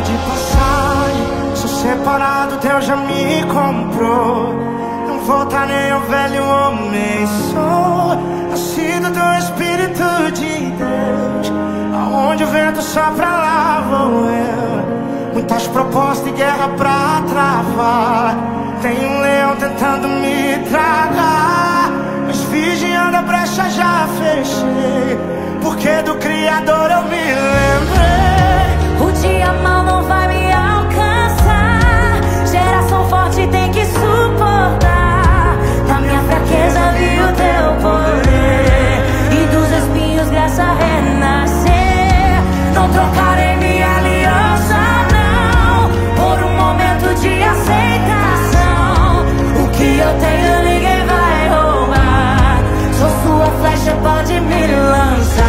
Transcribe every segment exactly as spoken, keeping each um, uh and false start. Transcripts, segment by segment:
de passagem, sou separado, Deus já me comprou. Não voltarei ao velho homem, sou nascido do Espírito de Deus. Aonde o vento sopra, lá vou eu. Muitas propostas e guerra pra travar. Tem um leão tentando me tragar, mas vigiando a brecha já fechei, porque do Criador eu me lembrei. O dia mal não vai me alcançar. Geração forte tem que suportar. Da minha fraqueza vi o teu poder, e dos espinhos graça renascer. Não trocarei minha aliança, não, por um momento de aceitação. O que eu tenho ninguém vai roubar. Sou sua flecha, pode me lançar.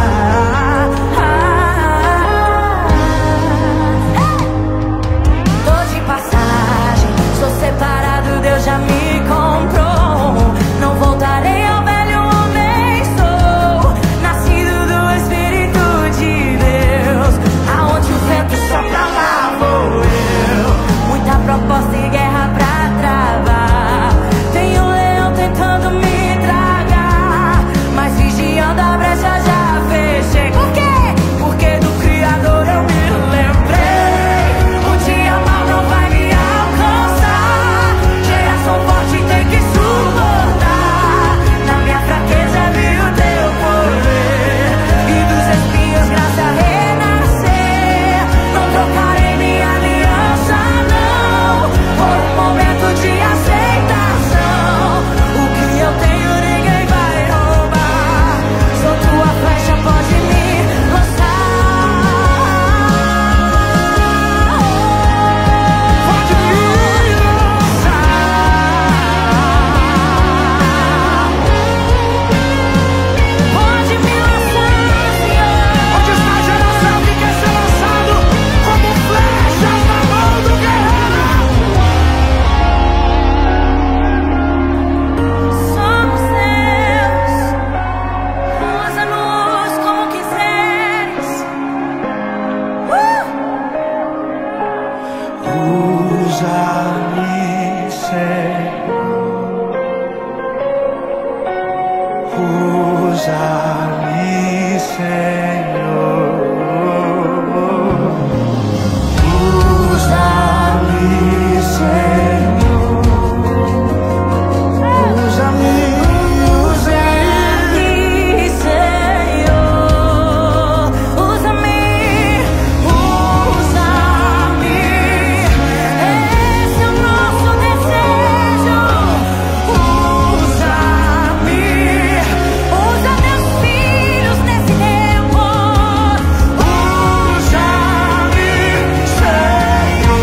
Tô de passagem, sou separado, Deus já me comprou. Não voltarei ao velho homem, sou nascido do Espírito de Deus. Aonde o vento sopra, lá vou eu. Muita proposta e guerra pra travar. Tem um leão tentando me tragar, mas vigiando a brecha já fechei. Por quê? Porque do Criador eu me lembrei. O dia mal não vai me alcançar. Geração forte tem que suportar. Na minha fraqueza vi o teu poder, e dos espinhos graça renascer. Não trocarei minha aliança, não, por um momento de aceitação. O que eu tenho ninguém vai roubar. Sou tua flecha, pode me lançar. Pode me lançar. Pode me lançar, Senhor. Onde está a geração que quer ser lançado como flechas na mão do guerreiro? Somos teus, usa-nos como quiseres. Uh! Usa-me, Senhor. Usa-me, Senhor. Usa-me, Senhor. Usa-me, use-me. E Senhor, usa-me, usa-me. Esse é o nosso desejo. Usa-me, usa meus filhos nesse tempo. Usa-me, Senhor.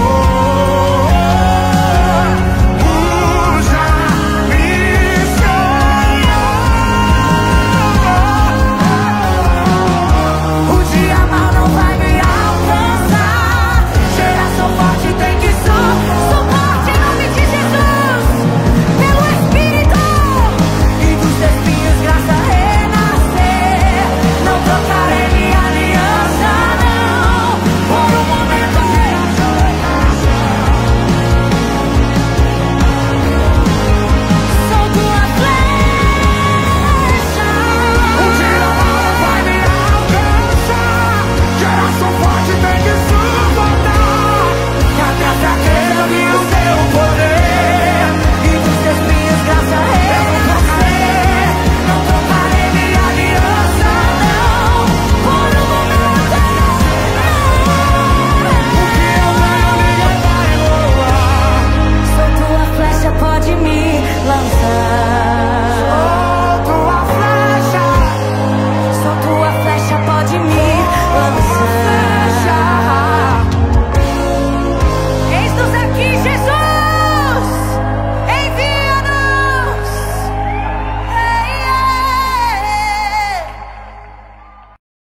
Usa-me, Senhor. O dia mal não vai me alcançar. Geração forte tem que suporte em nome de Jesus. Pelo Espírito, e dos espinhos graça renascer. Não trocarei minha aliança, não, por um momento de sou tua flecha. O dia mal vai me alcançar. Geração forte tem que subir.